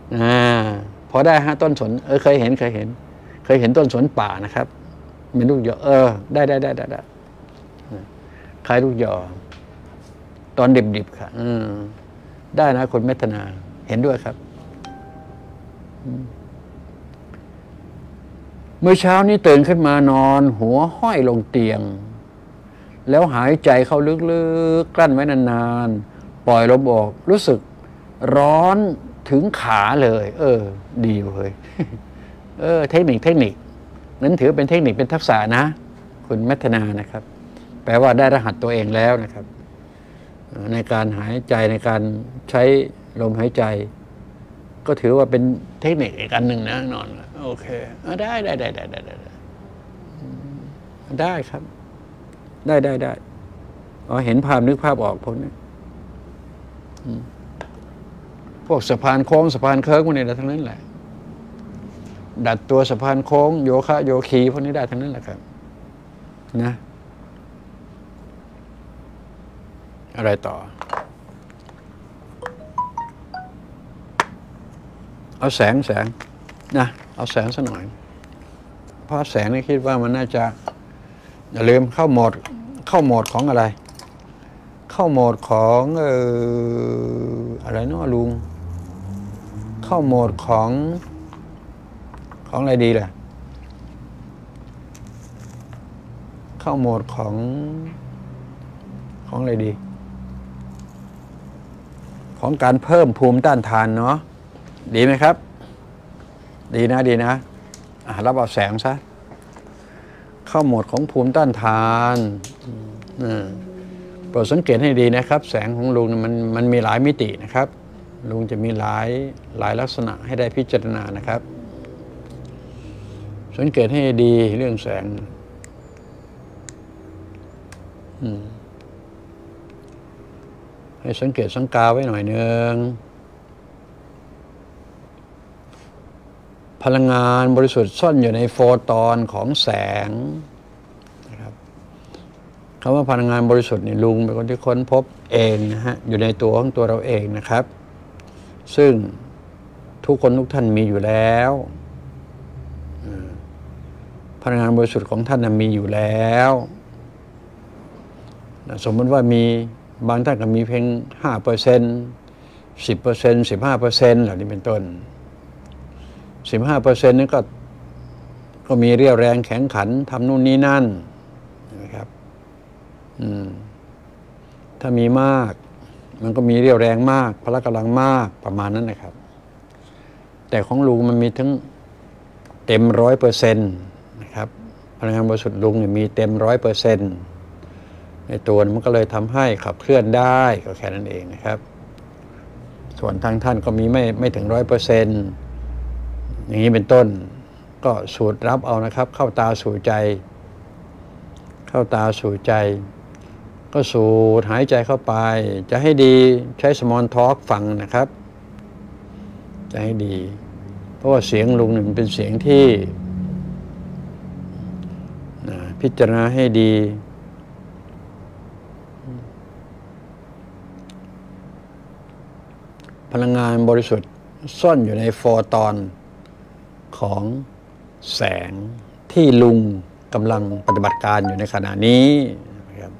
อ่าพอได้ฮะต้นสนเคยเห็นต้นสนป่านะครับเป็นลูกหยอได้คล้ายลูกหยอตอนดิบๆค่ะได้นะคนเมตนาเห็นด้วยครับเมื่อเช้านี้ตื่นขึ้นมานอนหัวห้อยลงเตียงแล้วหายใจเข้าลึกๆกลั้นไว้นานๆปล่อยลมออกรู้สึกร้อนถึงขาเลยดีเลยเทคนิคนั้นถือเป็นเทคนิคเป็นทักษะนะคุณมัทนานะครับแปลว่าได้รหัสตัวเองแล้วนะครับในการหายใจในการใช้ลมหายใจก็ถือว่าเป็นเทคนิคอีกอันหนึ่งนะนอนโอเคได้ครับได้เห็นภาพนึกภาพออกพวกนี้พวกสะพานโค้งสะพานเคิร์กพวกนี้ได้ทั้งนั้นแหละดัดตัวสะพานโค้งโยคะโยคีพวกนี้ได้ทั้งนั้นแหละครับนะอะไรต่อเอาแสงนะเอาแสงสักหน่อยเพราะแสงนี่คิดว่ามันน่าจะอย่าลืมเข้าโหมดของอะไรเข้าโหมดของอะไรเนาะลุงเข้าโหมดของอะไรดีล่ะเข้าโหมดของอะไรดีของการเพิ่มภูมิต้านทานเนาะดีไหมครับดีนะรับเอาแสงซะเข้าโหมดของภูมิต้านทานโปรดสังเกตให้ดีนะครับแสงของลุงมันมีหลายมิตินะครับลุงจะมีหลายลักษณะให้ได้พิจารณานะครับสังเกตให้ดีเรื่องแสงให้สังเกตสังกาไว้หน่อยนึงพลังงานบริสุทธิ์ซ่อนอยู่ในโฟตอนของแสงนะครับคำว่าพลังงานบริสุทธิ์นี่ลุงเป็นคนที่ค้นพบเองนะฮะอยู่ในตัวของตัวเราเองนะครับซึ่งทุกคนทุกท่านมีอยู่แล้วพลังงานบริสุทธิ์ของท่านมีอยู่แล้วสมมติว่ามีบางท่านก็มีเพียง 5% 10% 15% เหล่านี้เป็นต้น 15% นี่ก็มีเรี่ยวแรงแข็งขันทำนู่นนี่นั่นนะครับถ้ามีมากมันก็มีเรี่ยวแรงมากพละกำลังมากประมาณนั้นนะครับแต่ของลุงมันมีทั้งเต็ม 100% นะครับพลังงานบริสุทธิ์ลุงเนี่ยมีเต็ม 100%ในตัวมันก็เลยทำให้ขับเคลื่อนได้ก็แค่นั้นเองนะครับส่วนทางท่านก็มีไม่ถึง 100%อย่างนี้เป็นต้นก็สูดรับเอานะครับเข้าตาสู่ใจก็สูดหายใจเข้าไปจะให้ดีใช้ small talk ฟังนะครับจะให้ดีเพราะว่าเสียงลุงมันเป็นเสียงที่พิจารณาให้ดีพลังงานบริสุทธิ์ซ่อนอยู่ในโฟตอนของแสงที่ลุงกำลังปฏิบัติการอยู่ในขณะนี้นะครับ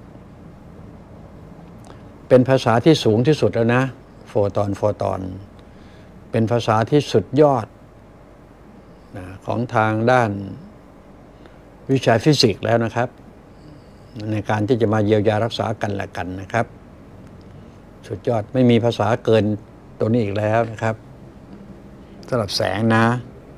เป็นภาษาที่สูงที่สุดแล้วนะโฟตอนเป็นภาษาที่สุดยอดของทางด้านวิชาฟิสิกส์แล้วนะครับในการที่จะมาเยียวยารักษากันและกันนะครับสุดยอดไม่มีภาษาเกินตัวนี้อีกแล้วนะครับสำหรับแสงนะ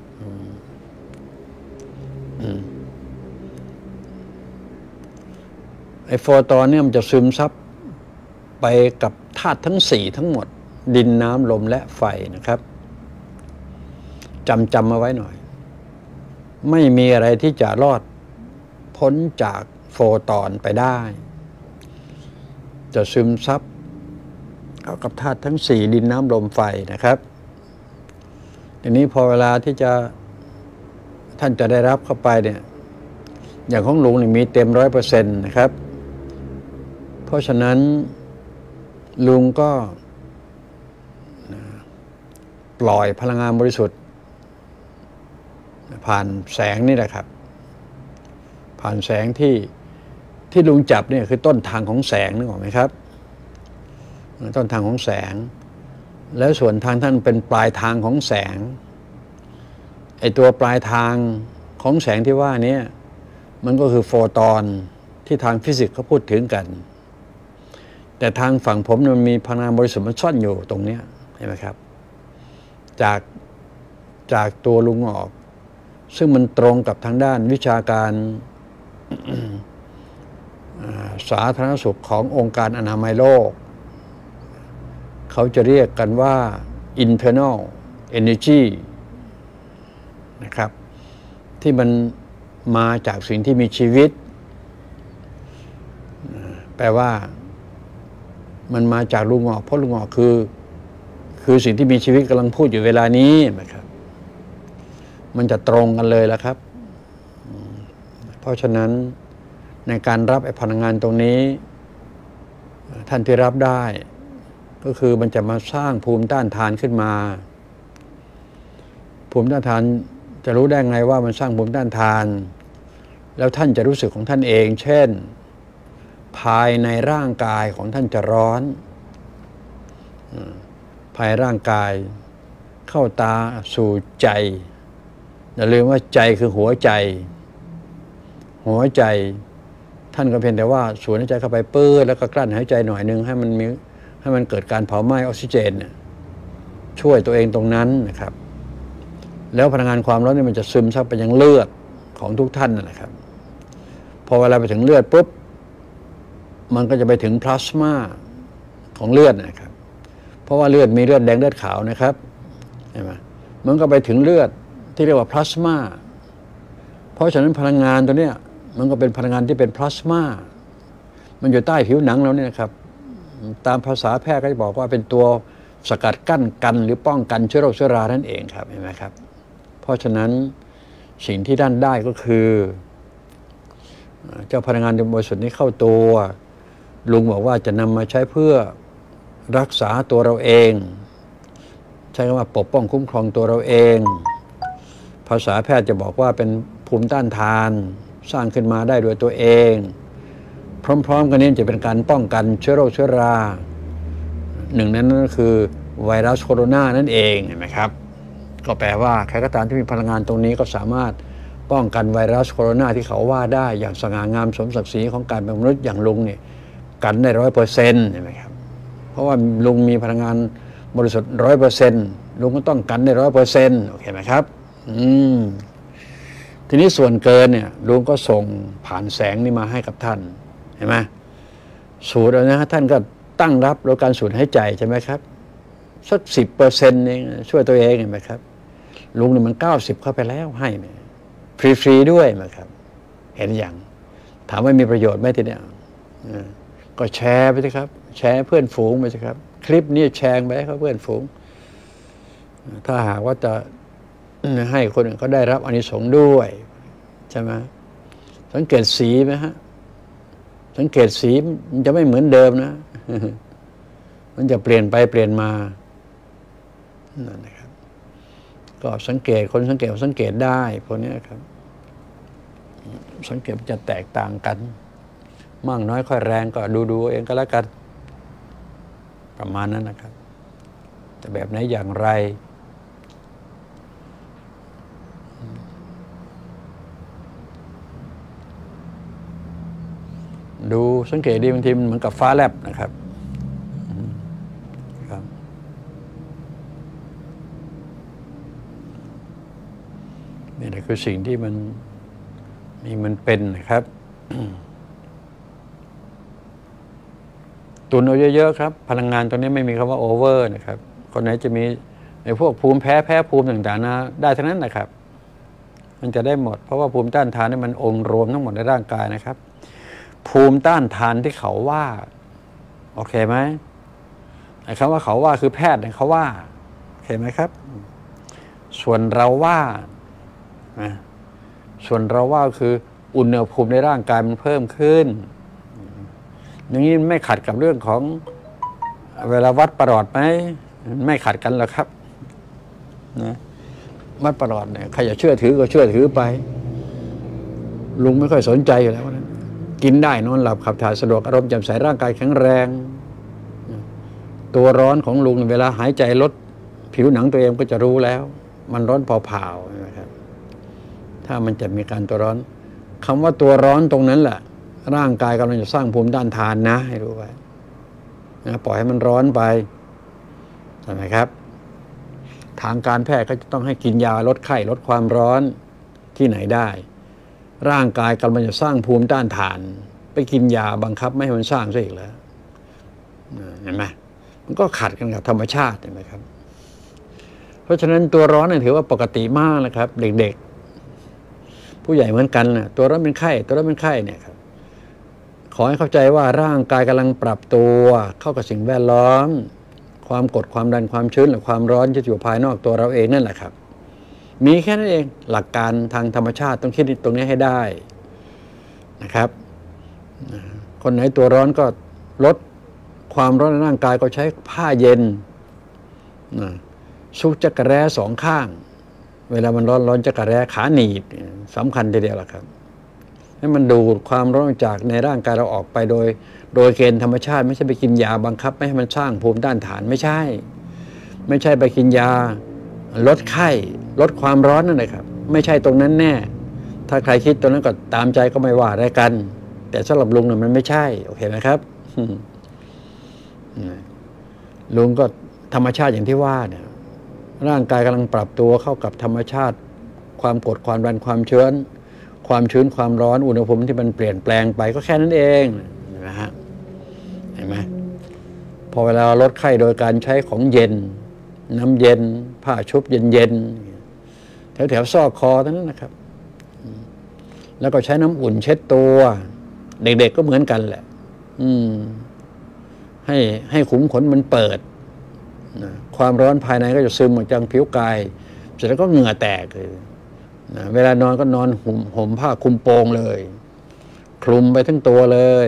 ไอ้โฟตอนเนี่ยมันจะซึมซับไปกับธาตุทั้ง4ทั้งหมดดินน้ำลมและไฟนะครับจำมาไว้หน่อยไม่มีอะไรที่จะรอดพ้นจากโฟตอนไปได้จะซึมซับเข้ากับธาตุทั้ง4ดินน้ำลมไฟนะครับทีนี้พอเวลาที่จะท่านจะได้รับเข้าไปเนี่ยอย่างของลุงนี่มีเต็ม 100% นะครับเพราะฉะนั้นลุงก็ปล่อยพลังงานบริสุทธิ์ผ่านแสงนี่แหละครับผ่านแสงที่ลุงจับเนี่ยคือต้นทางของแสงนึกออกไหมครับต้นทางของแสงแล้วส่วนทางท่านเป็นปลายทางของแสงไอตัวปลายทางของแสงที่ว่านี้มันก็คือโฟตอนที่ทางฟิสิกส์เขาพูดถึงกันแต่ทางฝั่งผมมันมีพลังงานบริสุทธิ์มันซ่อนอยู่ตรงนี้เห็นไหมครับจากตัวลุงออกซึ่งมันตรงกับทางด้านวิชาการ สาธารณสุขขององค์การอนามัยโลกเขาจะเรียกกันว่า internal energy นะครับที่มันมาจากสิ่งที่มีชีวิตแปลว่ามันมาจากลุงออกเพราะลุงออกคือสิ่งที่มีชีวิตกำลังพูดอยู่เวลานี้นะครับมันจะตรงกันเลยแล้วครับเพราะฉะนั้นในการรับไอ้พลังงานตรงนี้ท่านที่รับได้ก็คือมันจะมาสร้างภูมิต้านทานขึ้นมาภูมิต้านทานจะรู้ได้ไงว่ามันสร้างภูมิต้านทานแล้วท่านจะรู้สึกของท่านเองเช่นภายในร่างกายของท่านจะร้อนภายร่างกายเข้าตาสู่ใจอย่าลืมว่าใจคือหัวใจท่านก็เพียงแต่ว่าสูดหายใจเข้าไปปื้ดแล้วก็กลั้นหายใจหน่อยนึงให้มันเกิดการเผาไหม้ออกซิเจนช่วยตัวเองตรงนั้นนะครับแล้วพลังงานความร้อนนี่มันจะซึมซับไปยังเลือดของทุกท่านนะครับพอเวลาไปถึงเลือดปุ๊บมันก็จะไปถึงพลาสมาของเลือดนะครับเพราะว่าเลือดมีเลือดแดงเลือดขาวนะครับใช่ไหมมันก็ไปถึงเลือดที่เรียกว่าพลาสมาเพราะฉะนั้นพลังงานตัวเนี้ยมันก็เป็นพลังงานที่เป็นพลาสมามันอยู่ใต้ผิวหนังเราเนี่ยนะครับตามภาษาแพทย์ก็จะบอกว่าเป็นตัวสกัดกั้นกันหรือป้องกันเชื้อโรคเชื้อรานั่นเองครับเห็นไหมครับเพราะฉะนั้นสิ่งที่ท่านได้ก็คือเจ้าพลังงานบริสุทธิ์นี้เข้าตัวลุงบอกว่าจะนำมาใช้เพื่อรักษาตัวเราเองใช้คำว่าปกป้องคุ้มครองตัวเราเองภาษาแพทย์จะบอกว่าเป็นภูมิต้านทานสร้างขึ้นมาได้โดยตัวเองพร้อมๆกันนี้จะเป็นการป้องกันเชื้อโรคเชื้อราหนึ่งนั้นก็คือไวรัสโคโรนานั่นเองเห็นไหมครับก็แปลว่าใครก็ตามที่มีพลังงานตรงนี้ก็สามารถป้องกันไวรัสโคโรนาที่เขาว่าได้อย่างสง่างามสมศักดิ์ศรีของการเป็นมนุษย์อย่างลุงเนี่ยกันได้100%เห็นไหมครับเพราะว่าลุงมีพลังงานบริสุทธิ์100%ลุงก็ต้องกันได้100%โอเคไหมครับทีนี้ส่วนเกินเนี่ยลุงก็ส่งผ่านแสงนี่มาให้กับท่านเห็นไหมสูดเอานะท่านก็ตั้งรับโดยการสูดหายใจใช่ไหมครับสัก10%เองช่วยตัวเองเห็นไหมครับลุงเนี่ยมัน90เข้าไปแล้วให้เนี่ยฟรีด้วยนะครับเห็นอย่างถามว่ามีประโยชน์ไหมทีเนี้ยก็แชร์ไปสิครับแชร์เพื่อนฝูงไปสิครับคลิปนี้แชร์ไปให้เขาเพื่อนฝูงถ้าหากว่าจะให้คนอื่นเขาได้รับอานิสงส์ด้วยใช่ไหมสังเกตสีไหมฮะสังเกตสีมันจะไม่เหมือนเดิมนะมันจะเปลี่ยนไปเปลี่ยนมานั่นนะครับก็สังเกตคนสังเกตได้พวกนี้ครับสังเกตจะแตกต่างกันมากน้อยค่อยแรงก็ดูเองก็แล้วกันประมาณนั้นนะครับแต่แบบไหนอย่างไรดูสังเกตดีบางทีมันเหมือนกับฟ้าแลบนะครับนี่แหละคือสิ่งที่มันเป็นนะครับตุนเอาเยอะๆครับพลังงานตัวนี้ไม่มีคำว่าโอเวอร์นะครับคนไหนจะมีในพวกภูมิแพ้ภูมิต่างๆนะได้ทั้งนั้นนะครับมันจะได้หมดเพราะว่าภูมิต้านทานนี่มันองค์รวมทั้งหมดในร่างกายนะครับภูมิต้านทานที่เขาว่าโอเคไหมไอ้คำว่าเขาว่าคือแพทย์เนี่ยเขาว่าโอเคไหมครับส่วนเราว่าคืออุณหภูมิในร่างกายมันเพิ่มขึ้นอย่างนี้ไม่ขัดกับเรื่องของเวลาวัดประหลอดไหมไม่ขัดกันหรอกครับนะวัดประหลอดเนี่ยใครจะเชื่อถือก็เชื่อถือไปลุงไม่ค่อยสนใจอยู่แล้วนะกินได้นอนหลับขับถ่ายสะดวกอารมณ์แจ่มใสร่างกายแข็งแรงตัวร้อนของลุงเวลาหายใจลดผิวหนังตัวเองก็จะรู้แล้วมันร้อนเผาๆนะครับถ้ามันจะมีการตัวร้อนคำว่าตัวร้อนตรงนั้นแหละร่างกายกำลังจะสร้างภูมิต้านทานนะให้รู้ไว้นะปล่อยให้มันร้อนไปใช่ไหมครับทางการแพทย์ก็จะต้องให้กินยาลดไข้ลดความร้อนที่ไหนได้ร่างกายกำลังจะสร้างภูมิต้านทานไปกินยาบังคับไม่ให้มันสร้างซะอีกแล้วเห็นไหมมันก็ขัดกันกับธรรมชาติเห็นไหมครับเพราะฉะนั้นตัวร้อนเนี่ยถือว่าปกติมากนะครับเด็กๆผู้ใหญ่เหมือนกันนะตัวร้อนเป็นไข้เนี่ยครับขอให้เข้าใจว่าร่างกายกำลังปรับตัวเข้ากับสิ่งแวดล้อมความกดความดันความชื้นหรือความร้อนที่อยู่ภายนอกตัวเราเองนั่นแหละครับมีแค่นั้นเองหลักการทางธรรมชาติต้องคิดตรงนี้ให้ได้นะครับคนไหนตัวร้อนก็ลดความร้อนในร่างกายก็ใช้ผ้าเย็นชุบจักรแร้สองข้างเวลามันร้อนจักรแร้ขาหนีบสำคัญทีเดียวล่ะครับให้มันดูดความร้อนจากในร่างกายเราออกไปโดยเกณฑ์ธรรมชาติไม่ใช่ไปกินยาบังคับไม่ให้มันสร้างภูมิต้านทานไม่ใช่ไปกินยาลดไข้ลดความร้อนนั่นแหละครับไม่ใช่ตรงนั้นแน่ถ้าใครคิดตรงนั้นก็ตามใจก็ไม่ว่าอะไรกันแต่สำหรับลุงเนี่ยมันไม่ใช่โอเคไหมครับลุงก็ธรรมชาติอย่างที่ว่าเนี่ยร่างกายกำลังปรับตัวเข้ากับธรรมชาติความกดความดันความชื้นความร้อนอุณหภูมิที่มันเปลี่ยนแปลงไปก็แค่นั้นเองนะฮะเห็นไหมพอเวลาลดไข้โดยการใช้ของเย็นน้ำเย็นผ้าชุบเย็นแถวซอกคอเท่านั้นนะครับแล้วก็ใช้น้ำอุ่นเช็ดตัวเด็กๆก็เหมือนกันแหละให้ขุมขนมันเปิดความร้อนภายในก็จะซึมออกจากผิวกายเสร็จแล้วก็เหงื่อแตกเลยเวลานอนก็นอนห่มผ้าคลุมโปงเลยคลุมไปทั้งตัวเลย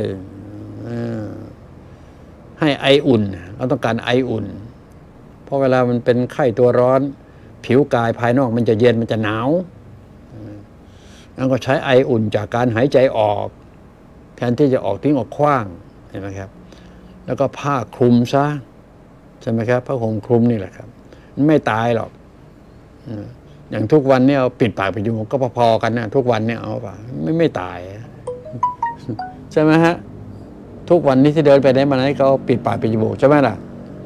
ให้ไออุ่นเราต้องการไออุ่นเพราะเวลามันเป็นไข้ตัวร้อนผิวกายภายนอกมันจะเย็นมันจะหนาวแล้วก็ใช้ไออุ่นจากการหายใจออกแทนที่จะออกทิ้งออกขว้างเห็นไหมครับแล้วก็ผ้าคลุมซะใช่ไหมครับผ้าห่มคลุมนี่แหละครับมันไม่ตายหรอกอย่างทุกวันเนี่ยเอาปิดปากปิดจมูกก็พอๆกันนะทุกวันเนี่ยเอาป่ะไม่ตายใช่ไหมฮะทุกวันนี้ที่เดินไปไหนมาไหนเขาปิดปากปิดจมูกใช่ไหมล่ะ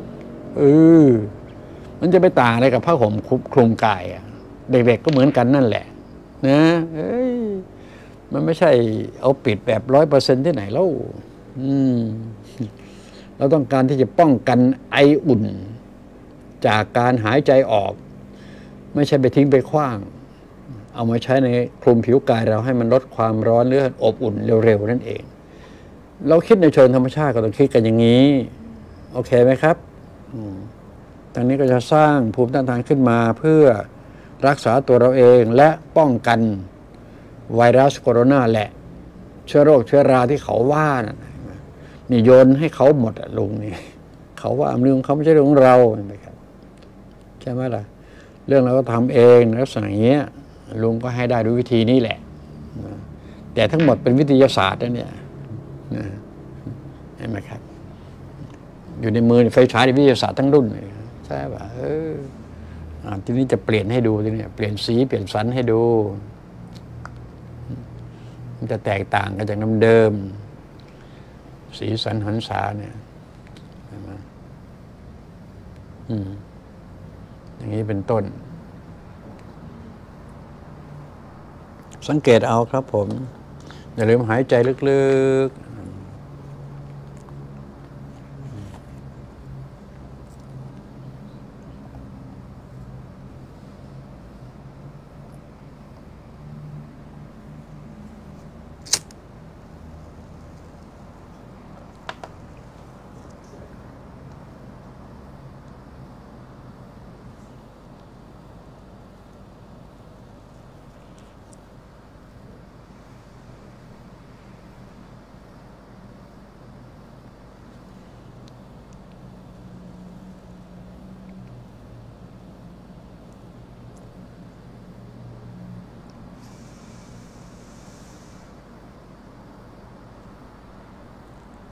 มันจะไปต่างอะไรกับผ้าห่มคลุมกายเด็กๆก็เหมือนกันนั่นแหละนะมันไม่ใช่เอาปิดแบบ 100% ที่ไหนแล้วเราต้องการที่จะป้องกันไออุ่นจากการหายใจออกไม่ใช่ไปทิ้งไปขว้างเอามาใช้ในคลุมผิวกายเราให้มันลดความร้อนหรืออบอุ่นเร็วๆนั่นเองเราคิดในเชิงธรรมชาติก็ต้องคิดกันอย่างนี้โอเคไหมครับทางนี้ก็จะสร้างภูมิต้านทานขึ้นมาเพื่อรักษาตัวเราเองและป้องกันไวรัสโคโรนาแหละเชื้อโรคเชื้อราที่เขาว่านี่โยนให้เขาหมดลุงนี่เขาว่าเรื่องของเขาไม่ใช่เรื่องของเราใช่ไหมครับใช่ไหมล่ะเรื่องเราก็ทำเองลักษณะอย่างเงี้ยลุงก็ให้ได้ด้วยวิธีนี้แหละแต่ทั้งหมดเป็นวิทยาศาสตร์นะเนี่ยเห็นไหมครับอยู่ในมือไฟฉายวิทยาศาสตร์ทั้งรุ่นเลยใช่ป่ะทีนี้จะเปลี่ยนให้ดูทีนี้เปลี่ยนสีเปลี่ยนสันให้ดูมันจะแตกต่างกันจากน้ำเดิมสีสันหันษาเนี่ยเห็นไหมอย่างนี้เป็นต้นสังเกตเอาครับผมอย่าลืมหายใจลึกๆ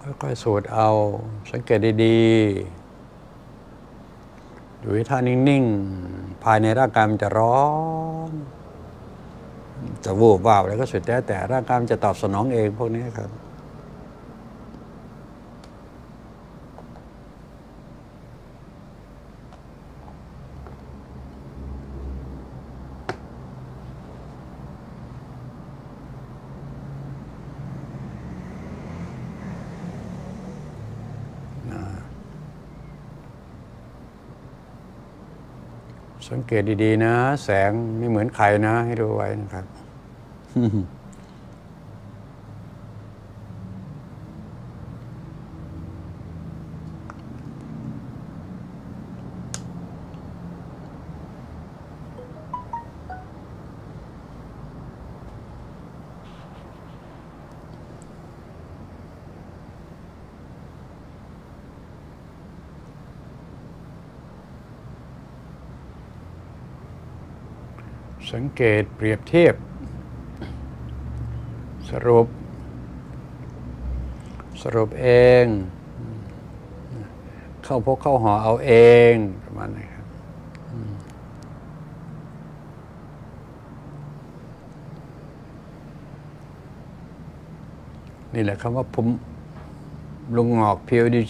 ค่อยๆสูดเอาสังเกตดีๆดูท่านิ่งๆภายในร่างกายมันจะร้อนจะวูบวาบอะไรก็สุดแต่ร่างกายมันจะตอบสนองเองพวกนี้ครับสังเกตดีๆนะแสงไม่เหมือนใครนะให้ดูไว้นะครับสังเกตเปรียบเทียบสรุปเองเข้าพกเข้าหอเอาเองประมาณนี้ครับนี่แหละคำว่าผมลุงงอก PODG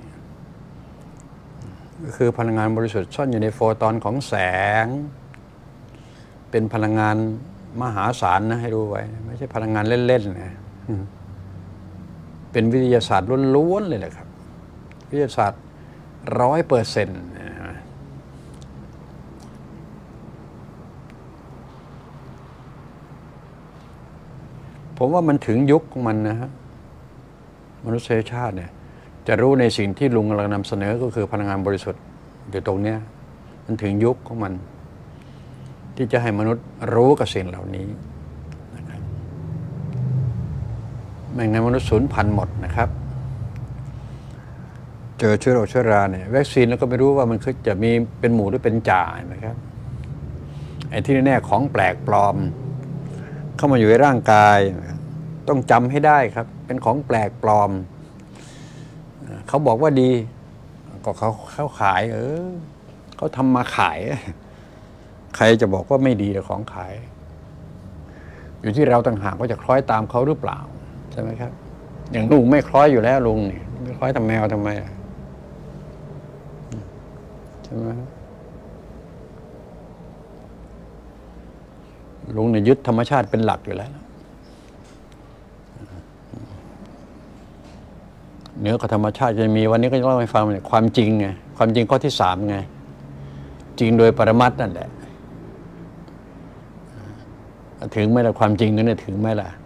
ก็คือพลังงานบริสุทธิ์ซ่อนอยู่ในโฟตอนของแสงเป็นพลังงานมหาศาลนะให้รู้ไว้ไม่ใช่พลังงานเล่นๆนะเป็นวิทยาศาสตร์ล้วนๆเลยแหละครับวิทยาศาสตร์100%ผมว่ามันถึงยุคของมันนะฮะมนุษยชาติเนี่ยจะรู้ในสิ่งที่ลุงกำลังนำเสนอก็คือพลังงานบริสุทธิ์อยู่ตรงเนี้ยมันถึงยุคของมันที่จะให้มนุษย์รู้กับสิ่งเหล่านี้นะครับไม่งั้นมนุษย์สูญพันธุ์หมดนะครับเจอเชื้อโรคเชื้อราเนี่ยวัคซีนแล้วก็ไม่รู้ว่ามันคือจะมีเป็นหมูหรือเป็นจ่าไหมครับไอ้ที่แน่ๆของแปลกปลอมเข้ามาอยู่ในร่างกายต้องจำให้ได้ครับเป็นของแปลกปลอมเขาบอกว่าดีก็เขาขายเขาทำมาขายใครจะบอกว่าไม่ดีแต่ของขายอยู่ที่เราต่างหากว่าจะคล้อยตามเขาหรือเปล่าใช่ไหมครับอย่างลุงไม่คล้อยอยู่แล้วลุงนี่ไม่คล้อยทำแมวทำไมใช่ไหมลุงเนี่ยยึดธรรมชาติเป็นหลักอยู่แล้วเหนือกับธรรมชาติจะมีวันนี้ก็จะเล่าให้ฟังเนี่ยความจริงไงความจริงข้อที่3ไงจริงโดยปรมัตถ์นั่นแหละถึงไหมล่ะความจริงนั้นถึงไหมล่ะ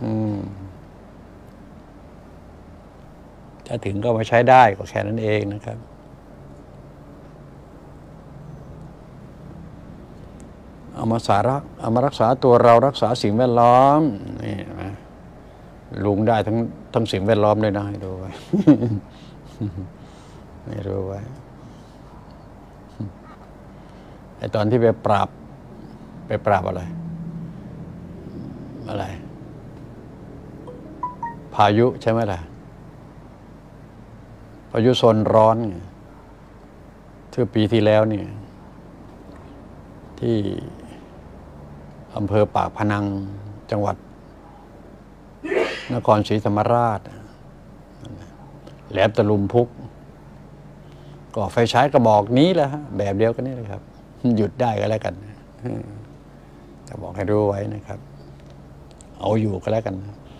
ถ้าถึงก็มาใช้ได้ก็แค่นั้นเองนะครับเอามารักษาตัวเรารักษาสิ่งแวดล้อมนี่นะลุงได้ทั้งสิ่งแวดล้อมเลยนะให้ดูไว้ให้ดูไว้ไอ้ตอนที่ไปปราบอะไรพายุใช่ไหมล่ะพายุโซนร้อนที่ปีที่แล้วเนี่ยที่อำเภอปากพนังจังหวัดนครศรีธรรมราชแหลมตะลุมพุกก็ไฟฉายกระบอกนี้แหละฮะแบบเดียวกันนี่เลยครับหยุดได้ก็แล้วกันจะบอกให้รู้ไว้นะครับเอาอยู่ก็แล้วกัน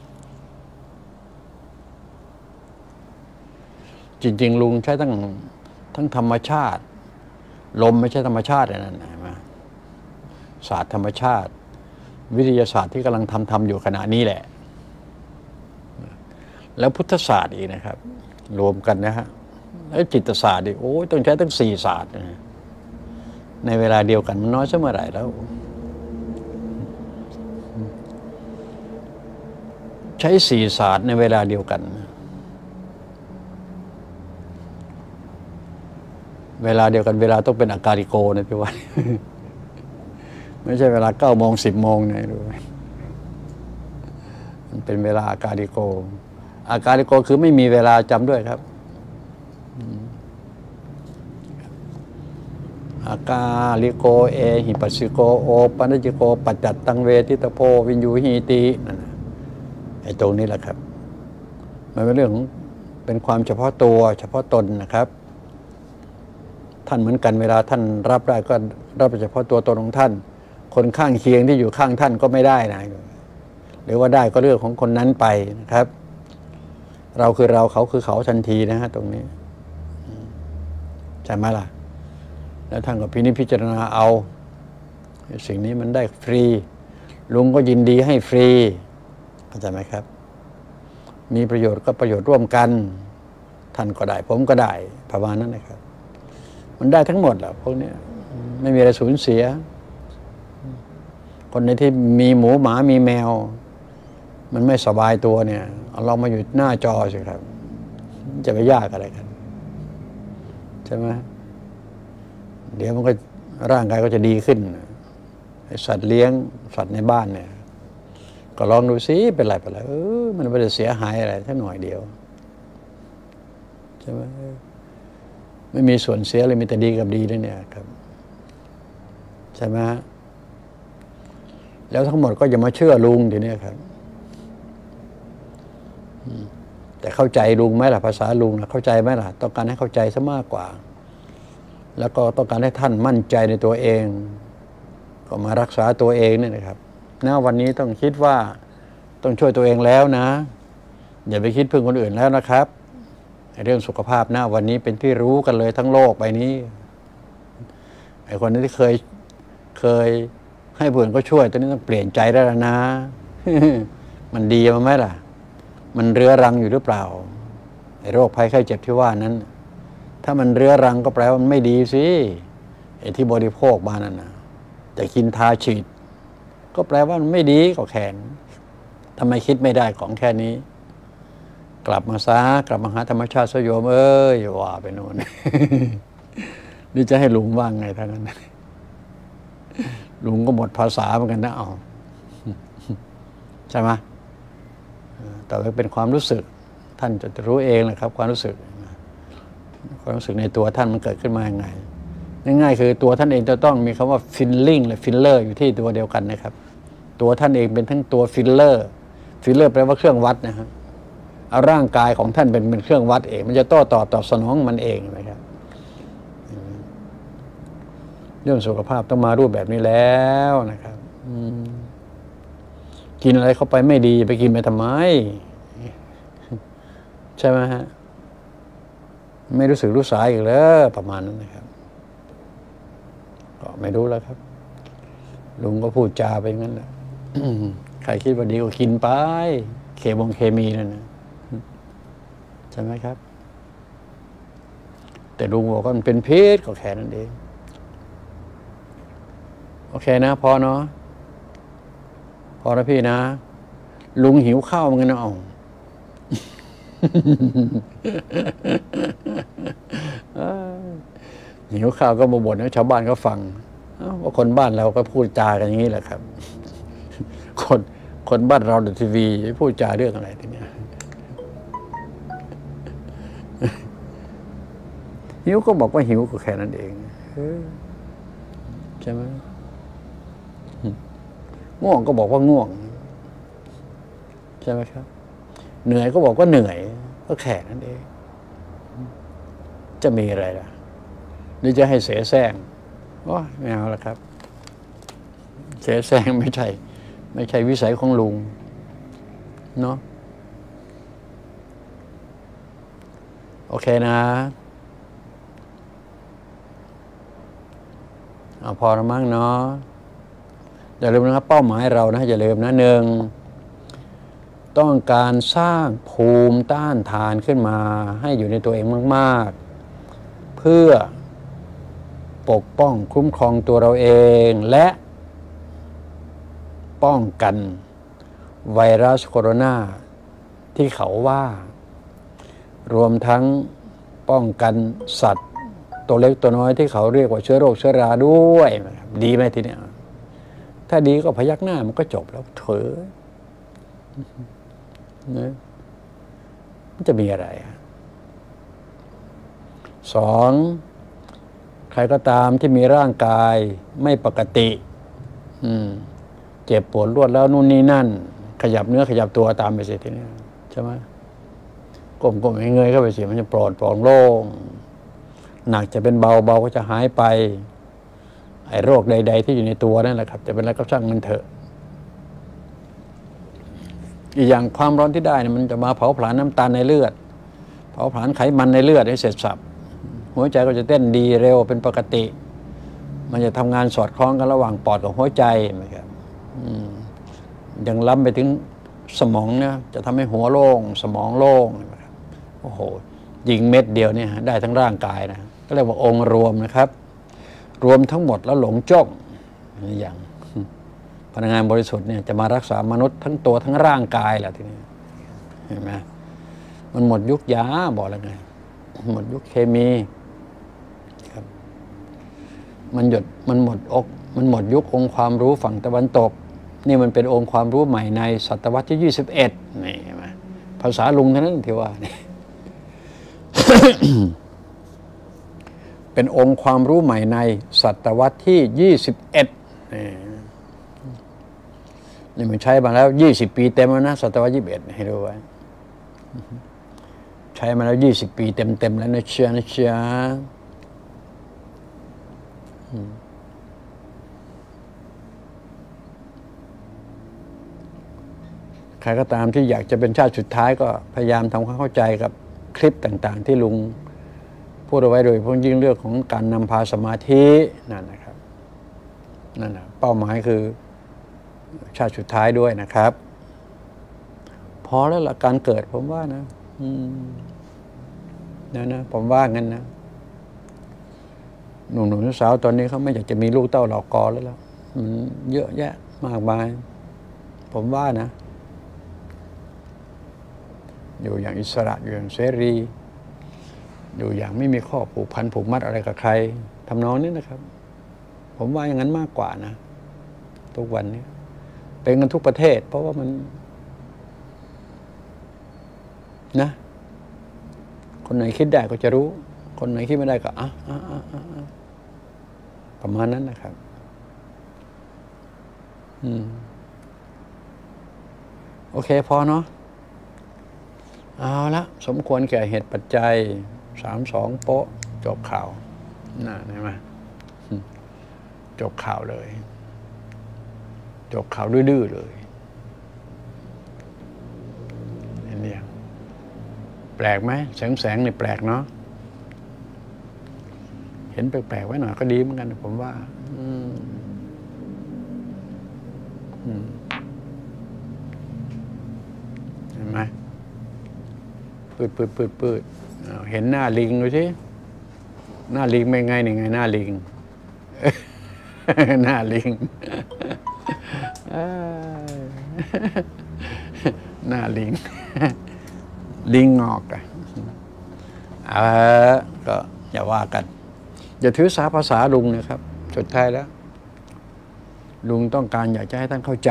จริงๆลุงใช้ทั้งธรรมชาติลมไม่ใช่ธรรมชาตินั่นนะศาสตร์ธรรมชาติวิทยาศาสตร์ที่กำลังทำอยู่ขณะนี้แหละแล้วพุทธศาสตร์อีกนะครับรวมกันนะฮะแล้วจิตศาสตร์อีกโอ้ยต้องใช้ทั้ง4 ศาสตร์นะในเวลาเดียวกันมันน้อยสักเมื่อไหร่แล้วใช้4 ศาสตร์ในเวลาเดียวกันเวลาเดียวกันเวลาต้องเป็นอากาลิโกนะพี่ว่าไม่ใช่เวลา9 โมง 10 โมงนะดูมันเป็นเวลาอากาลิโกอาการลิโกคือไม่มีเวลาจำด้วยครับอากาลิโกเอหิปัสสิโกโอปัญญิโกปัจจัตตังเวทิตโพวินยูหีตินั่นนะไอ้ตรงนี้แหละครับมันเป็นเรื่องของเป็นความเฉพาะตัวเฉพาะตนนะครับท่านเหมือนกันเวลาท่านรับได้ก็รับเฉพาะตัวตนของท่านคนข้างเคียงที่อยู่ข้างท่านก็ไม่ได้นะหรือว่าได้ก็เรื่องของคนนั้นไปนะครับเราคือเราเขาคือเขาทันทีนะฮะตรงนี้ใช่ไหมล่ะแล้วท่านก็พินิจพิจารณาเอาสิ่งนี้มันได้ฟรีลุงก็ยินดีให้ฟรีเข้าใจไหมครับมีประโยชน์ก็ประโยชน์ร่วมกันท่านก็ได้ผมก็ได้ประมาณนั้นนะครับมันได้ทั้งหมดแหละพวกนี้ไม่มีอะไรสูญเสียคนในที่มีหมูหมามีแมวมันไม่สบายตัวเนี่ยเอาเรามาอยู่หน้าจอสิครับจะไปยากอะไรกันใช่ไหมเดี๋ยวมันก็ร่างกายก็จะดีขึ้นสัตว์เลี้ยงสัตว์ในบ้านเนี่ยก็ลองดูซิเป็นไรมันไม่ได้เสียหายอะไรแค่หน่อยเดียวใช่ไหมไม่มีส่วนเสียเลยมีแต่ดีกับดีด้วยเนี่ยครับใช่ไหมแล้วทั้งหมดก็อย่ามาเชื่อลุงทีนี้ครับแต่เข้าใจลุงไหมล่ะภาษาลุงนะเข้าใจไหมล่ะต้องการให้เข้าใจซะมากกว่าแล้วก็ต้องการให้ท่านมั่นใจในตัวเองก็มารักษาตัวเองนี่นะครับณวันนี้ต้องคิดว่าต้องช่วยตัวเองแล้วนะอย่าไปคิดพึ่งคนอื่นแล้วนะครับเรื่องสุขภาพณวันนี้เป็นที่รู้กันเลยทั้งโลกใบนี้ไอ้คนที่เคยให้ผู้อื่นก็ช่วยตอนนี้ต้องเปลี่ยนใจแล้วนะ มันดีมั้ยไหมล่ะมันเรื้อรังอยู่หรือเปล่าไอ้โรคภัยไข้เจ็บที่ว่านั้นถ้ามันเรื้อรังก็แปลว่ามันไม่ดีสิไอ้ที่บริโภคมานั่นนะแต่กินทาฉีดก็แปลว่ามันไม่ดีก็แค่นทำไมคิดไม่ได้ของแค่นี้กลับมาซะกลับมาหาธรรมชาติสยมว่าไปโน่น นี่จะให้ลุงว่างไงท่านั้นลุงก็หมดภาษาเหมือนกันนะเอาใช่ไหมแต่ว่าเป็นความรู้สึกท่านจะรู้เองแหละครับความรู้สึกในตัวท่านมันเกิดขึ้นมาอย่างไงง่ายๆคือตัวท่านเองจะต้องมีคำว่า feeling และ filler อยู่ที่ตัวเดียวกันนะครับตัวท่านเองเป็นทั้งตัว filler แปลว่าเครื่องวัดนะครับเอาร่างกายของท่านเป็นเครื่องวัดเองมันจะโต้ตอบสนองมันเองนะครับเรื่องสุขภาพต้องมารูปแบบนี้แล้วนะครับกินอะไรเข้าไปไม่ดีไปกินไปทำไมใช่ไหมฮะไม่รู้สึกรู้สายอีกแล้วประมาณนั้นนะครับก็ไม่รู้แล้วครับลุงก็พูดจาไปงั้นแหละใครคิดว่าดีก็กินไปเคมีนั่นนะใช่ไหมครับแต่ลุงบอกว่ามันเป็นพิษก็แค่นั้นเองโอเคนะพอเนาะพอแล้วพี่นะลุงหิวข้าวมันกันนะหิวข้าวก็มาบ่นให้ชาวบ้านเขาฟังว่าคนบ้านเราก็พูดจากันอย่างนี้แหละครับคนบ้านเราดูทีวีพูดจาเรื่องอะไรทีเนี้ยหิวก็บอกว่าหิวก็แค่นั้นเองใช่ไหมง่วงก็บอกว่าง่วงใช่ไหมครับเหนื่อยก็บอกว่าเหนื่อยก็แค่นั้นเองจะมีอะไรล่ะหรือจะให้เสแสร้งไม่เอาละครับเสแสร้งไม่ใช่วิสัยของลุงเนาะโอเคนะเอาพอแล้วมั้งเนาะอย่าลืมนะครับเป้าหมายเรานะอย่าลืมนะ1ต้องการสร้างภูมิต้านทานขึ้นมาให้อยู่ในตัวเองมากๆเพื่อปกป้องคุ้มครองตัวเราเองและป้องกันไวรัสโคโรนาที่เขาว่ารวมทั้งป้องกันสัตว์ตัวเล็กตัวน้อยที่เขาเรียกว่าเชื้อโรคเชื้อราด้วยดีไหมทีเนี้ยถ้าดีก็พยักหน้ามันก็จบแล้วเถอะนะมันจะมีอะไรสองใครก็ตามที่มีร่างกายไม่ปกติเจ็บปวดรวดแล้วนู่นนี่นั่นขยับเนื้อขยับตัวตามไปสิทีนี้ใช่ไหมก้มเงยเข้าไปสิมันจะปลอดโล่งหนักจะเป็นเบาก็จะหายไปไอ้โรคใดๆที่อยู่ในตัวนั่นแหละครับจะเป็นอะไรก็ช่างมันเถอะอีกอย่างความร้อนที่ได้มันจะมาเผาผลาญน้ำตาลในเลือดเผาผลาญไขมันในเลือดให้เสร็จสับหัวใจก็จะเต้นดีเร็วเป็นปกติมันจะทำงานสอดคล้องกันระหว่างปอดกับหัวใจนะครับยังล้ำไปถึงสมองเนี่ยจะทำให้หัวโล่งสมองโล่งนะครับโอ้โหยิงเม็ดเดียวเนี่ยได้ทั้งร่างกายนะก็เรียกว่าองค์รวมนะครับรวมทั้งหมดแล้วหลงจ้องอย่างพลังงานบริสุทธิ์เนี่ยจะมารักษามนุษย์ทั้งตัวทั้งร่างกายแหละทีนี้เห็นไหมมันหมดยุคยาบอกแล้วไงหมดยุคเคมีครับมันหมดยุคองค์ความรู้ฝั่งตะวันตกนี่มันเป็นองค์ความรู้ใหม่ในศตวรรษที่21นี่เห็นไหมภาษาลุงเท่านั้นที่ว่านี่ เป็นองค์ความรู้ใหม่ในศตวรรษที่21นี่มันใช้มาแล้ว20 ปีเต็มแล้วนะศตวรรษ21ให้ดูไว้ใช้มาแล้ว20 ปีเต็มแล้วนะเชียใครก็ตามที่อยากจะเป็นชาติสุดท้ายก็พยายามทำความเข้าใจกับคลิปต่างๆที่ลุงพูดเอาไว้โดยเฉพาะยิ่งเรื่องของการนำพาสมาธินั่นนะครับนั่นนะเป้าหมายคือชาติสุดท้ายด้วยนะครับพอแล้วละการเกิดผมว่านะนะผมว่างั้นนะหนุ่มสาวตอนนี้เขาไม่อยากจะมีลูกเต้าเหล่ากอแล้วมันเยอะแยะมากมายผมว่านะอยู่อย่างอิสระอยู่อย่างเสรีอยู่อย่างไม่มีข้อผูกพันผูกมัดอะไรกับใครทำนองนี้นะครับผมว่าอย่างนั้นมากกว่านะทุกวันนี้เป็นกันทุกประเทศเพราะว่ามันนะคนไหนคิดได้ก็จะรู้คนไหนคิดไม่ได้ก็ประมาณนั้นนะครับโอเคพอเนาะเอาละสมควรแก่เหตุปัจจัย32โป๊ะจบข่าวน่ะเห็นไหมจบข่าวเลยจบข่าวดื้อๆเลยนี่แปลกไหมแสงนี่แปลกเนาะเห็นแปลกๆไว้หน่อยก็ดีเหมือนกันผมว่าเห็นไหมปืดเห็นหน้าลิงดูสิหน้าลิงไม่ไงนี่ไงหน้าลิง หน้าลิง หน้าลิง ลิงงอกก็อย่าว่ากันอย่าถือสาภาษาลุงนะครับสุดท้ายแล้วลุงต้องการอยากจะให้ท่านเข้าใจ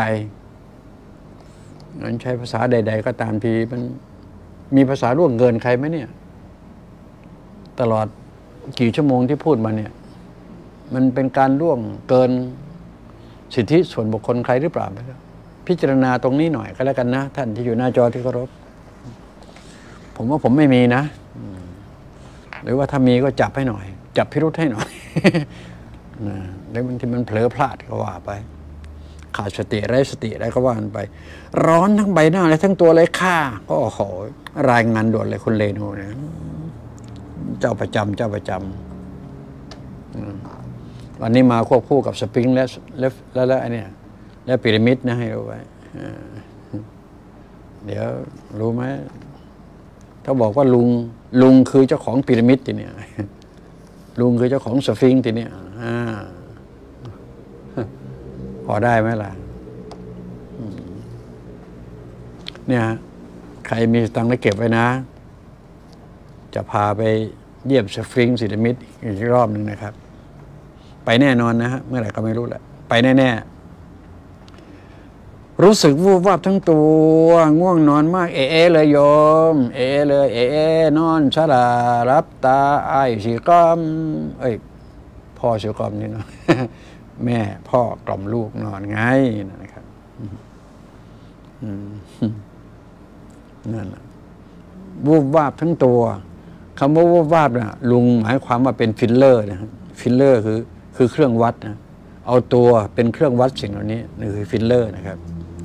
งั้นใช้ภาษาใดๆก็ตามทีมันมีภาษาล่วงเกินใครไหมเนี่ยตลอดกี่ชั่วโมงที่พูดมาเนี่ยมันเป็นการล่วงเกินสิทธิส่วนบุคคลใครหรือเปล่าพิจารณาตรงนี้หน่อยก็แล้วกันนะท่านที่อยู่หน้าจอที่เคารพผมว่าผมไม่มีนะหรือว่าถ้ามีก็จับให้หน่อยจับพิรุธให้หน่อยแล้วบางทีมันเผลอพลาดก็ว่าไปขาดสติไร้สติอะไรก็ว่ากันไปร้อนทั้งใบหน้าและทั้งตัวเลยค่ะก็โอ้โหรายงานด่วนเลยคุณเลโนเนี่ยเจ้าประจำวันนี้มาควบคู่กับสปริงและไอ้นี่และพีระมิดนะให้รู้ไว้เดี๋ยวรู้ไหมเขาบอกว่าลุงคือเจ้าของพีระมิดทีเนี่ยลุงคือเจ้าของสฟิงค์ทีเนี่ยพอได้ไหมล่ะเนี่ยใครมีตังค์แล้วเก็บไว้นะจะพาไปเยี่ยมสฟิงค์พีระมิดอีกรอบหนึ่งนะครับไปแน่นอนนะฮะเมื่อไหร่ก็ไม่รู้แหละไปแน่รู้สึกวูบวาบทั้งตัวง่วงนอนมากเอเลยโยมเลยนอนชะลารับตาไอ้สีกอมพ่อสีกอมนี่เนาะ แม่พ่อกล่อมลูกนอนไงนะครับนั่นแหละวูบวาบทั้งตัวคำว่าวูบวาบนะลุงหมายความว่าเป็นฟิลเลอร์นะครับฟิลเลอร์คือเครื่องวัดนะเอาตัวเป็นเครื่องวัดสิ่งเหล่านี้นี่คือฟิลเลอร์นะครับ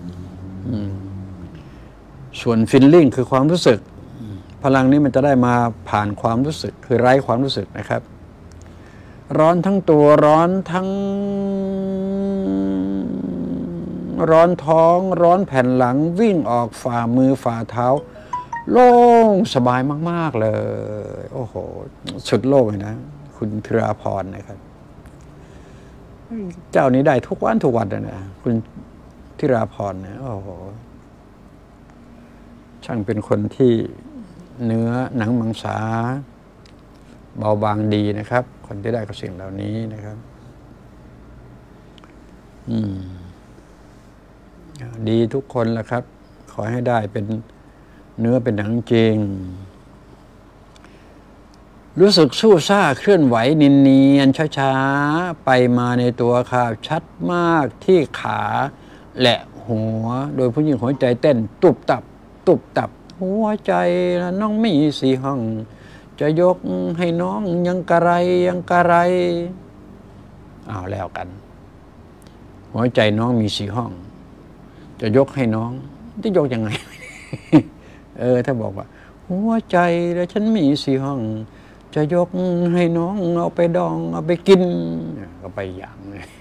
ส่วนฟิลลิ่งคือความรู้สึกพลังนี้มันจะได้มาผ่านความรู้สึกคือไร้ความรู้สึกนะครับร้อนทั้งตัวร้อนทั้งร้อนท้องร้อนแผ่นหลังวิ่งออกฝ่ามือฝ่าเท้าโล่งสบายมากๆเลยโอ้โหสุดโลกเลยนะคุณธีราพรนะครับเจ้านี้ได้ทุกวันเลยนะคุณธีราพรนะโอ้โหช่างเป็นคนที่เนื้อหนังมังสาเบาบางดีนะครับคนที่ได้กับสิ่งเหล่านี้นะครับดีทุกคนแหละครับขอให้ได้เป็นเนื้อเป็นหนังจริงรู้สึกสู้ซ่าเคลื่อนไหวเนียนๆช้าๆไปมาในตัวค่ะชัดมากที่ขาและหัวโดยผู้หญิงหัวใจเต้นตุบตับหัวใจนะน้องมีสี่ห้องจะยกให้น้องยังกะไรเอาแล้วกันหัวใจน้องมีสี่ห้องจะยกให้น้องจะยกยังไง ถ้าบอกว่าหัวใจแล้วฉันมีสี่ห้องจะยกให้น้องเอาไปดองเอาไปกินก็ไปอย่าง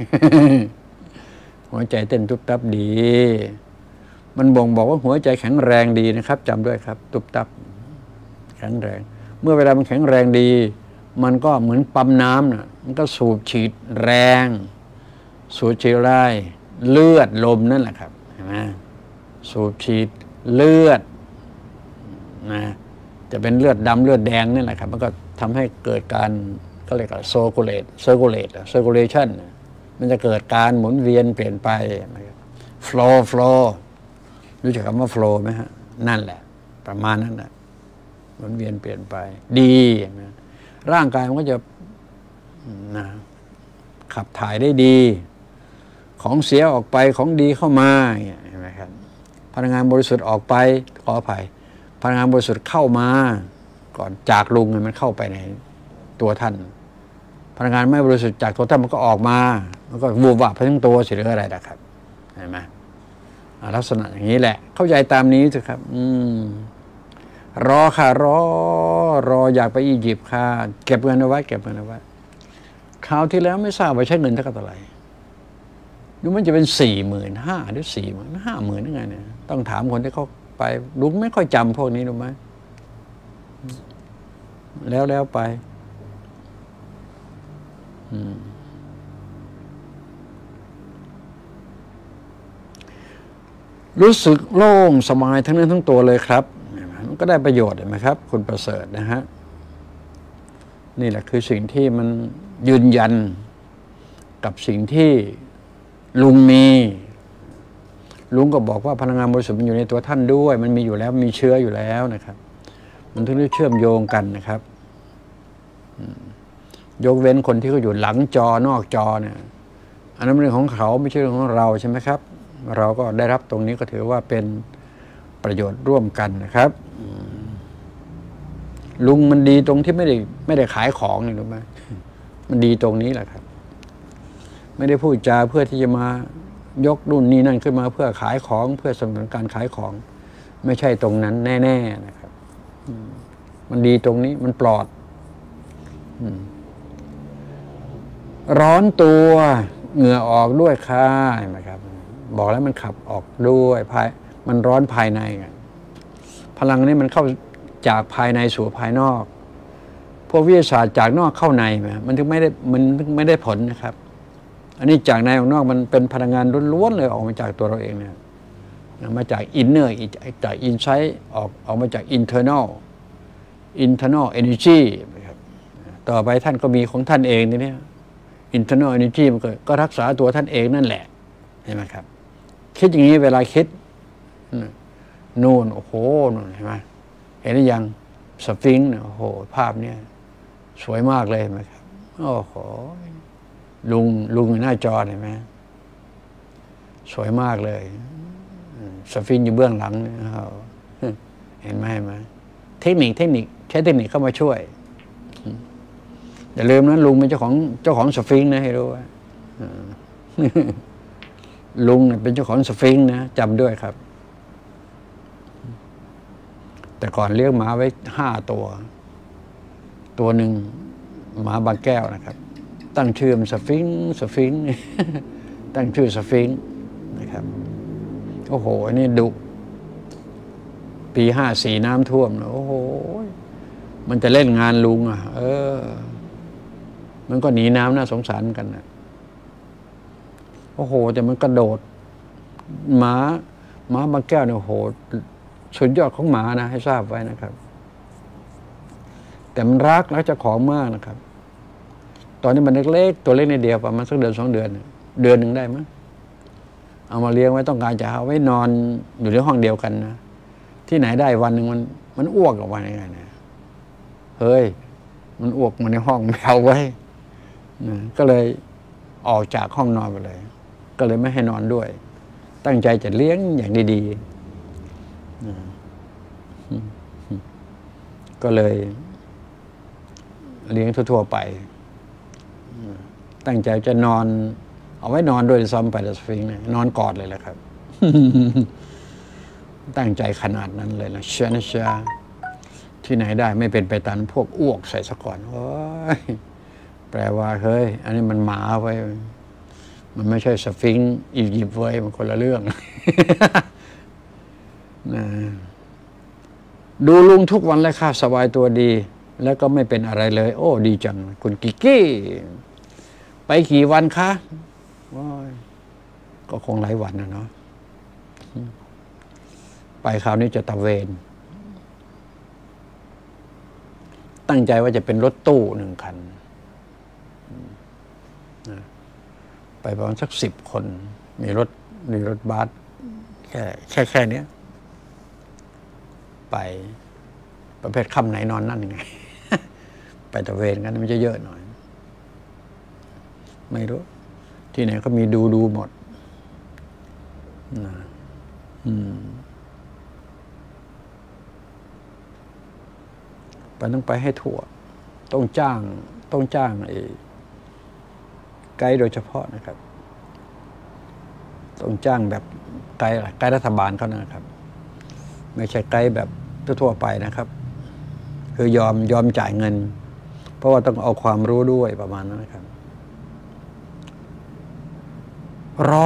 หัวใจเต้นตุบตับดีมันบ่งบอกว่าหัวใจแข็งแรงดีนะครับจำด้วยครับตุบตับแข็งแรงเมื่อเวลามันแข็งแรงดีมันก็เหมือนปั๊มน้ำนะมันก็สูบฉีดแรงสูบฉีดไล่เลือดลมนั่นแหละครับเห็นไหมสูบฉีดเลือดนะจะเป็นเลือดดำเลือดแดงนี่แหละครับมันก็ทำให้เกิดการก็เรียกว่าcirculation มันจะเกิดการหมุนเวียนเปลี่ยนไป flow รู้จักคำว่า flow ไหมฮะนั่นแหละประมาณนั้นแหละหมุนเวียนเปลี่ยนไปดีนะร่างกายมันก็จะขับถ่ายได้ดีของเสียออกไปของดีเข้ามาเห็นไหมครับพลังงานบริสุทธิ์ออกไปขออภัยพลังงานบริสุทธิ์เข้ามาก่อนจากลุงมันเข้าไปในตัวท่านพลังงานไม่บริสุทธิ์จากตัวท่านมันก็ออกมามันก็วูบวาบไปทั้งตัวเสียหรืออะไรนะครับเห็นไหมลักษณะอย่างนี้แหละเข้าใจตามนี้สิครับรอค่ะรออยากไปอียิปต์ค่ะเก็บเงินเอาไว้คราวที่แล้วไม่ทราบว่าใช้เงินเท่าไหร่ดูมันจะเป็น45,000หรือ50,000ยังไงเนี่ยต้องถามคนที่เขาไปลุงไม่ค่อยจำพวกนี้รู้ไหมแล้วไปรู้สึกโล่งสบายทั้งเนื้อทั้งตัวเลยครับมันก็ได้ประโยชน์เห็นไหมครับคุณประเสริฐนะฮะนี่แหละคือสิ่งที่มันยืนยันกับสิ่งที่ลุงมีลุงก็บอกว่าพลังงานบริสุทธิ์มันอยู่ในตัวท่านด้วยมันมีอยู่แล้วมีเชื้ออยู่แล้วนะครับมันถึงได้เชื่อมโยงกันนะครับยกเว้นคนที่เขาอยู่หลังจอนอกจอเนี่ยอันนั้นเป็นเรื่องของเขาไม่ใช่เรื่องของเราใช่ไหมครับเราก็ได้รับตรงนี้ก็ถือว่าเป็นประโยชน์ร่วมกันนะครับลุงมันดีตรงที่ไม่ได้ขายของนี่รู้ไหมมันดีตรงนี้แหละครับไม่ได้พูดจาเพื่อที่จะมายกรุ่นนี้นั่นขึ้นมาเพื่อขายของเพื่อสนับสนุนการขายของไม่ใช่ตรงนั้นแน่ๆนะครับมันดีตรงนี้มันปลอดร้อนตัวเหงื่อออกด้วยค่ะเห็นไหมครับบอกแล้วมันขับออกด้วยมันร้อนภายในพลังนี้มันเข้าจากภายในสู่ภายนอกพวกวิทยาศาสตร์จากนอกเข้าในมันถึงไม่ได้ผลนะครับอันนี้จากในออกนอกมันเป็นพลังงานล้วนๆเลยออกมาจากตัวเราเองเนี่ยมาจากอินเนอร์จากอินไซต์ออกมาจากinternal energy นะครับต่อไปท่านก็มีของท่านเองนี่internal energy มันก็รักษาตัวท่านเองนั่นแหละเห็นไหมครับคิดอย่างนี้เวลาคิดนู่นโอ้โหนู่นเห็นไหมเห็นหรือยังสฟิงค์โอ้โหภาพเนี้ยสวยมากเลยเห็นไหมครับโอ้โหลุงอยู่หน้าจอเห็นไหมสวยมากเลยสฟิงค์อยู่เบื้องหลังเห็นไหมเทคนิคใช้เทคนิคเข้ามาช่วยอย่าลืมนะลุงเป็นเจ้าของสฟิงค์นะให้รู้ว่าลุงเป็นเจ้าของสฟิงค์นะจำด้วยครับแต่ก่อนเลี้ยงหมาไว้5 ตัวหนึ่งหมาบางแก้วนะครับตั้งชื่อมันสฟิงค์ตั้งชื่อสฟิงค์นะครับโอ้โหอันนี้ดุปี54น้ำท่วมโอ้โหมันจะเล่นงานลุงอ่ะมันก็หนีน้ำน่าสงสารกันนะโอ้โหแต่มันกระโดดหมาบางแก้วเนี่ยโอ้โหสุดยอดของหมานะให้ทราบไว้นะครับแต่มันรักเจ้าของมากนะครับตอนนี้มันเล็กๆตัวเล็กในเดียวประมาณสักเดือน2 เดือนเดือนหนึ่งได้มั้ยเอามาเลี้ยงไว้ต้องการจะเอาไว้นอนอยู่ในห้องเดียวกันนะที่ไหนได้วันหนึ่งมันอ้วกออกมายังไงนะเฮ้ยมันอ้วกมาในห้องไม่เอาไว้ก็เลยออกจากห้องนอนไปเลยก็เลยไม่ให้นอนด้วยตั้งใจจะเลี้ยงอย่างดีๆก็เลยเลี้ยงทั่วๆไปตั้งใจจะนอนเอาไว้นอนด้วยซ้ำไปแต่สฟิงค์นอนกอดเลยแหละครับ ตั้งใจขนาดนั้นเลยนะเชื่อที่ไหนได้ไม่เป็นไปตามพวกอ้วกใส่ซะก่อนโอ้ยแปลว่าเฮ้ยอันนี้มันหมาไว้มันไม่ใช่สฟิงค์อียิปต์ไว้มันคนละเรื่อง นะดูลุงทุกวันเลยค่ะสบายตัวดีแล้วก็ไม่เป็นอะไรเลยโอ้ดีจังคุณกิกกี้ไปกี่วันคะก็คงหลายวันนะเนาะไปคราวนี้จะตะเวนตั้งใจว่าจะเป็นรถตู้1 คันไปประมาณสัก10 คนมีรถบัสแค่นี้ไปประเภทค่ำไหนนอนนั่นไง ไปตะเวนกันมันจะเยอะหน่อยไม่รู้ที่ไหนก็มีดูหมดต้องไปให้ทั่วต้องจ้างไอ้ไกด์โดยเฉพาะนะครับต้องจ้างแบบไกด์รัฐบาลเขานะครับไม่ใช่ไกด์แบบทั่วไปนะครับคือยอมจ่ายเงินเพราะว่าต้องเอาความรู้ด้วยประมาณนั้นนะครับร้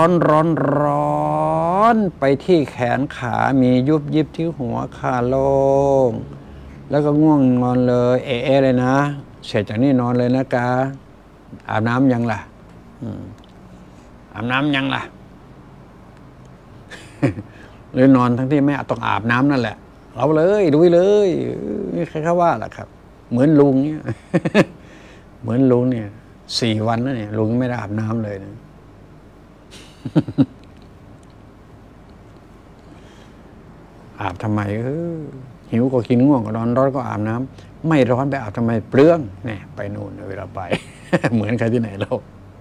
อนไปที่แขนขามียุบยิบที่หัวขาโล่งแล้วก็ง่วงนอนเลยเลยนะเสร็จจากนี้นอนเลยนะกาอาบน้ำยังล่ะอาบน้ำยังล่ะ หรือนอนทั้งที่ไม่ต้องอาบน้ำนั่นแหละเราเลยดูเลยนี่ใครเขาว่าล่ะครับเหมือนลุงเนี่ย เหมือนลุงเนี่ย4 วันแล้วเนี่ยลุงไม่ได้อาบน้ำเลยนะอาบทำไมหิวก็กินง่วงก็นอนร้อนก็อาบน้ำไม่ร้อนไปอาบทำไมเปลืองเนี่ยไปนู่นเวลาไป เหมือนใครที่ไหนเรา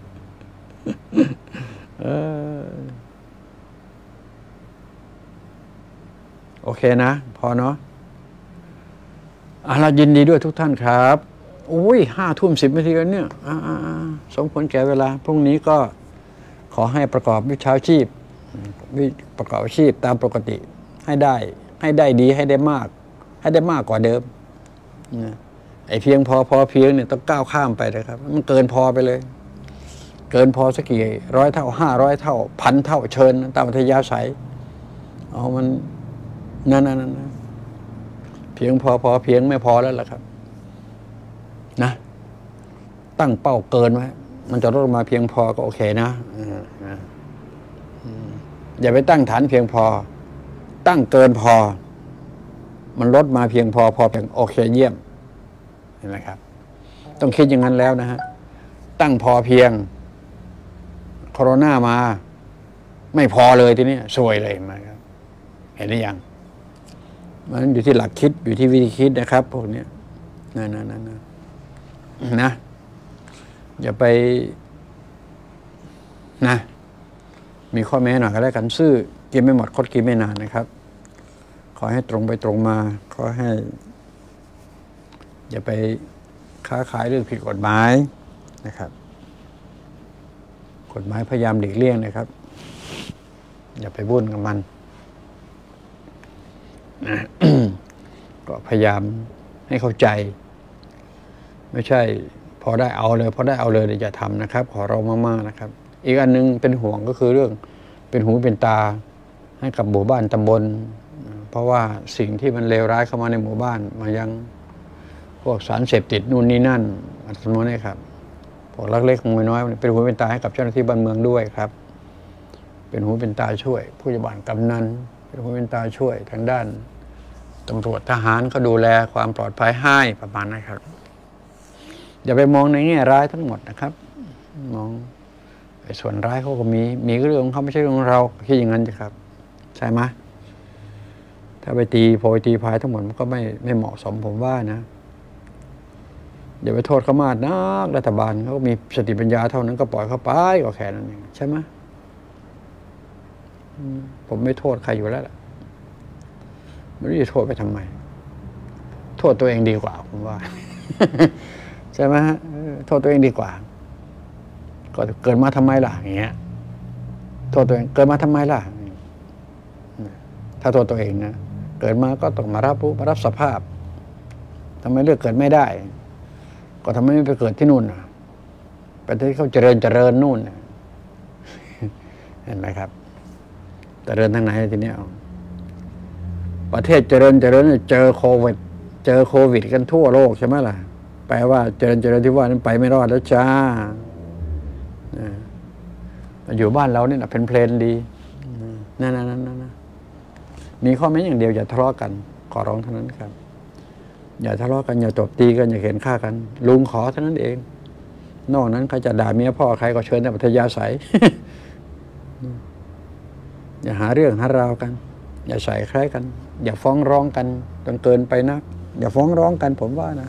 โอเคนะพอเนาะเรายินดีด้วยทุกท่านครับอุ้ย5:10 นาทีแล้วเนี่ยสมควรแก่เวลาพรุ่งนี้ก็ขอให้ประกอบวิชาชีพประกอบอาชีพตามปกติให้ได้ดีให้ได้มากกว่าเดิมไอ้เพียงพอเพียงเนี่ยต้องก้าวข้ามไปเลยครับมันเกินพอไปเลยเกินพอสักกี่100 เท่า500 เท่า1,000 เท่าเชิญตามอัธยาศัยเอามันนั่นเพียงพอเพียงไม่พอแล้วล่ะครับนะตั้งเป้าเกินไว้มันจะลดมาเพียงพอก็โอเคนะอย่าไปตั้งฐานเพียงพอตั้งเกินพอมันลดมาเพียงพอเพียงโอเคเยี่ยมเห็นไหมครับต้องคิดอย่างนั้นแล้วนะฮะตั้งพอเพียงโควิดมาไม่พอเลยทีนี้ซวยเลยมาครับเห็นหรือยังมันอยู่ที่หลักคิดอยู่ที่วิธีคิดนะครับพวกนี้นะอย่าไปนะมีข้อแม้หน่อยก็แล้วกันซื่อกินไม่หมดคดกินไม่นานนะครับขอให้ตรงไปตรงมาขอให้อย่าไปค้าขายเรื่องผิดกฎหมายนะครับกฎหมายพยายามหลีกเลี่ยงนะครับอย่าไปวุ่นกับมันนะ ก็พยายามให้เข้าใจไม่ใช่พอได้เอาเลยพอได้เอาเลยอย่าทำนะครับขอร้องมากๆนะครับอีกอันนึงเป็นห่วงก็คือเรื่องเป็นหูเป็นตาให้กับหมู่บ้านตำบลเพราะว่าสิ่งที่มันเลวร้ายเข้ามาในหมู่บ้านมายังพวกสารเสพติดนู่นนี่นั่นอัตโนมัติครับพวกลักเล็กขโมยน้อยเป็นหูเป็นตาให้กับเจ้าหน้าที่บ้านเมืองด้วยครับเป็นหูเป็นตาช่วยผู้ใหญ่บ้านกำนันเป็นหูเป็นตาช่วยทางด้านตำรวจทหารก็ดูแลความปลอดภัยให้ประมาณนั้นครับอย่าไปมองในแง่ร้ายทั้งหมดนะครับมองส่วนร้ายเขาก็มีเรื่องของเขาไม่ใช่เรื่องของเราคิดอย่างนั้นครับใช่ไหมถ้าไปตีโพยตีพายทั้งหมดมันก็ไม่เหมาะสมผมว่านะอย่าไปโทษเขามากนักรัฐบาลเขามีสติปัญญาเท่านั้นก็ปล่อยเขาไปก็แค่นั้นเองใช่ไหมผมไม่โทษใครอยู่แล้วล่ะไม่รู้จะโทษไปทำไมโทษตัวเองดีกว่าผมว่า ใช่ไหมฮะโทษตัวเองดีกว่าก็เกิดมาทำไมล่ะอย่างเงี้ยโทษตัวเองเกิดมาทำไมล่ะถ้าโทษตัวเองนะเกิดมาก็ต้องมารับสภาพทำไมเลือกเกิดไม่ได้ก็ทำไมไม่ไปเกิดที่นู่นประเทศเขาเจริญนู่นเห็นไหมครับเจริญทางไหนทีนี้ประเทศเจริญเจอโควิดกันทั่วโลกใช่ไหมล่ะแปลว่าเจริญที่ว่านั้นไปไม่รอดแล้วจ้าอยู่บ้านเราเนี่ยเป็นเพลนดีนั่นมีข้อแม้อย่างเดียวอย่าทะเลาะกันขอร้องเท่านั้นครับอย่าทะเลาะกันอย่าตบตีกันอย่าเข็นฆ่ากันลุงขอเท่านั้นเองนอกนั้นใครจะด่าเมียพ่อใครก็เชิญแต่ปัทยาศัย อย่าหาเรื่องหาราวกันอย่าใส่ใครกันอย่าฟ้องร้องกันจนเกินไปนักอย่าฟ้องร้องกันผมว่านะ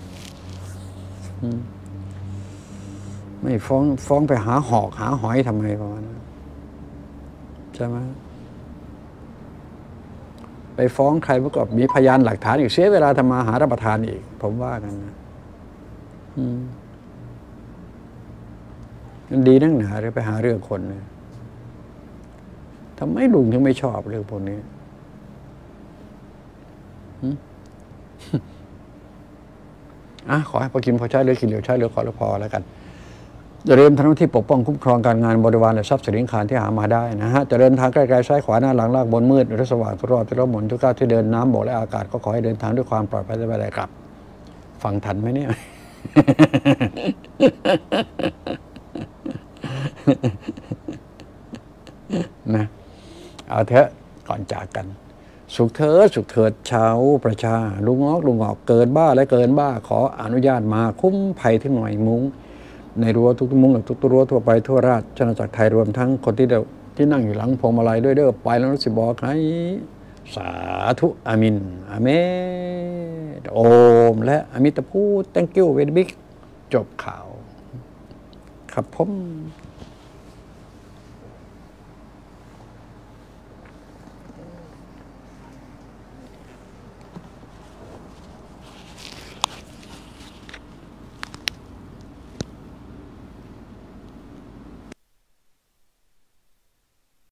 ไม่ฟ้องไปหาหอกหาหอยทำไมประมาณนั้นใช่ไหมไปฟ้องใครประกอบมีพยานหลักฐานอีกเสียเวลาทำมาหารับประทานอีกผมว่ากันนะมันดีนักหนาหรือไปหาเรื่องคนเนี่ยทำไมลุงถึงไม่ชอบเรื่องพวกนี้ขอให้พอกินพอใช้เหลือกินเหลือใช้เหลือขอเหลือพอแล้วกันจะเริ่มทำหน้าที่ปกป้องคุ้มครองการงานบริวารและทรัพย์สินขานที่หามาได้นะฮะจะเดินทางไกลๆซ้ายขวาหน้าหลังลากบนมืดหรือสว่างตลอดหมุนทุกก้าวที่เดินน้ำบกและอากาศก็ขอให้เดินทางด้วยความปลอดภัยสบายครับฟังทันไหมเนี่ย นะเอาเถอะก่อนจากกันสุขเถิดชาวประชาลุงออกเกินบ้าและเกินบ้าขออนุญาตมาคุ้มภัยที่หน่อยมุ้งในรั้วทุกมุ้งทุกรั้วทั่วไปทั่วราชอาณาจักรไทยรวมทั้งคนที่นั่งอยู่หลังพวงมาลัยด้วยเด้อไปแล้วรู้สึกบอกให้สาธุอามินอาเมนโอมและอมิตาพูด thank you very big จบข่าวครับผม